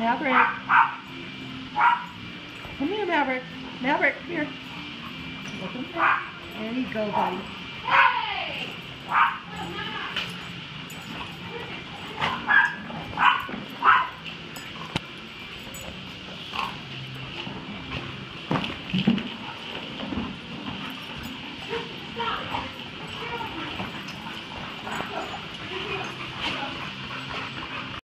Maverick. Come here, Maverick. Maverick, come here. Welcome back. There you go, buddy.